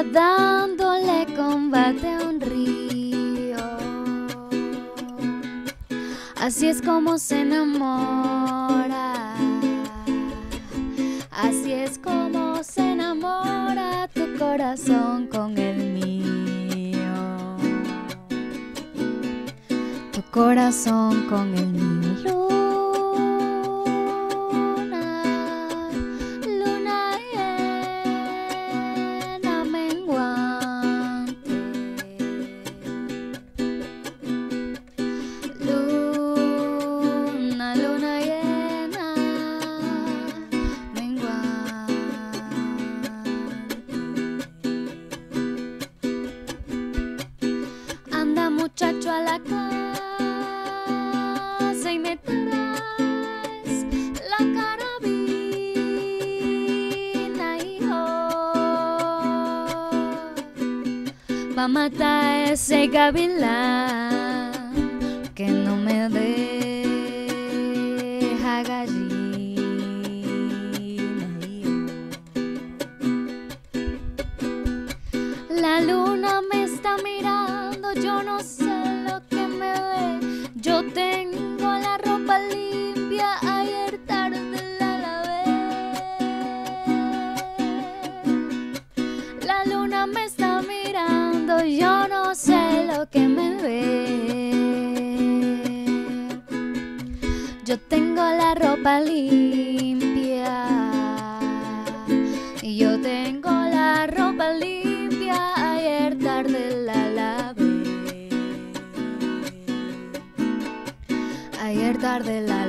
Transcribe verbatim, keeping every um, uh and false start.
dándole combate a un río. Así es como se enamora, así es como se enamora tu corazón con el mío, tu corazón con el mío. Muchacho a la casa y me traes la carabina, hijo, va a matar ese gavilán que no me deja gallina, hijo. La luna me está mirando, yo no sé lo que me ve. Yo tengo la ropa limpia, ayer tarde la lavé. La luna me está mirando, yo no sé lo que me ve. Yo tengo la ropa limpia, y yo tengo la ropa limpia, ayer tarde la lavé. Ayer tarde la